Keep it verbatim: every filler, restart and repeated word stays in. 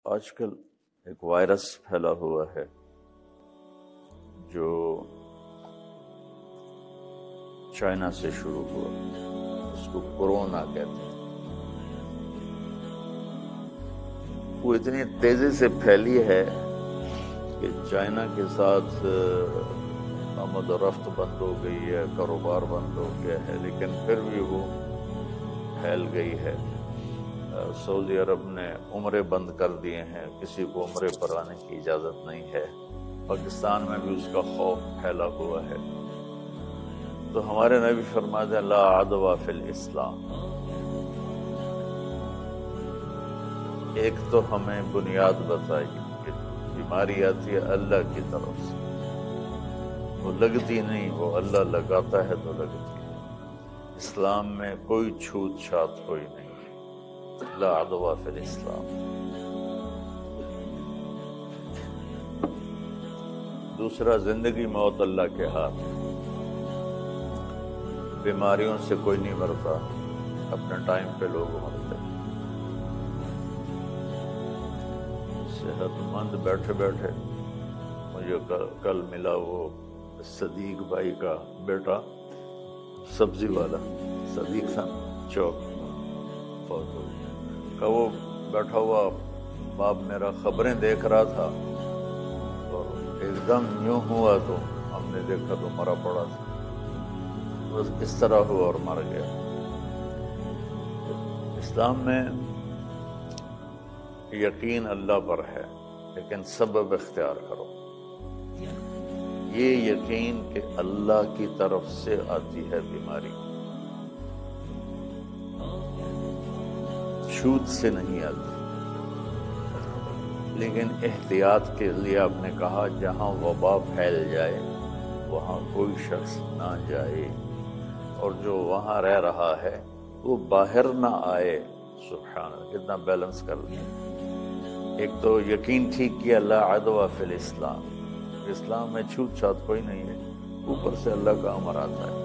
آج کل ایک وائرس پھیلا ہوا ہے جو چائنا سے شروع ہوا، اس کو کورونا کہتے ہیں۔ وہ اتنی تیزی سے پھیلی ہے کہ چائنا کے ساتھ آمد و رفت بند ہو گئی ہے، کاروبار بند ہو گیا ہے، لیکن پھر بھی وہ پھیل گئی ہے۔ سعودی عرب نے عمرے بند کر دیے ہیں، کسی کو عمرے پر آنے کی اجازت نہیں ہے۔ پاکستان میں بھی اس کا خوف پھیلا ہوا ہے۔ تو ہمارے نبی فرماتے ہیں لا عدوى فی الاسلام۔ ایک تو ہمیں بنیاد بتائی کہ بیماری آتی ہے اللہ کی طرف سے، وہ لگتی نہیں، وہ اللہ لگاتا ہے تو لگتی ہے۔ اسلام میں کوئی چھوت چھات کوئی نہیں، لا عدوى فی الاسلام۔ دوسرا، زندگی موت اللہ کے ہاتھ ہے۔ بیماریوں سے کوئی نہیں مرتا، اپنے ٹائم پہ لوگ مرتے۔ صحت مند بیٹھے بیٹھے مجھے کل ملا وہ صدیق بھائی کا بیٹا، سبزی والا صدیق تھا چوک، فوت ہو گیا۔ کہ وہ بیٹھا ہوا باپ میرا خبریں دیکھ رہا تھا اور ایک دم یوں ہوا تو ہم نے دیکھا تو مرا پڑا تھا، بس اس طرح ہوا اور مر گیا۔ اسلام میں یقین اللہ پر ہے، لیکن سبب اختیار کرو۔ یہ یقین کہ اللہ کی طرف سے آتی ہے بیماری، چھوت سے نہیں آتی۔ لیکن احتیاط کے لیے آپ نے کہا جہاں وبا پھیل جائے وہاں کوئی شخص نہ جائے، اور جو وہاں رہ رہا ہے وہ باہر نہ آئے۔ سبحان اللہ، کتنا بیلنس کر لیا۔ ایک تو یقین ٹھیک کیا لا عدوى فی الاسلام، اسلام میں چھوت چھات کوئی نہیں ہے، اوپر سے اللہ کا امر آتا ہے۔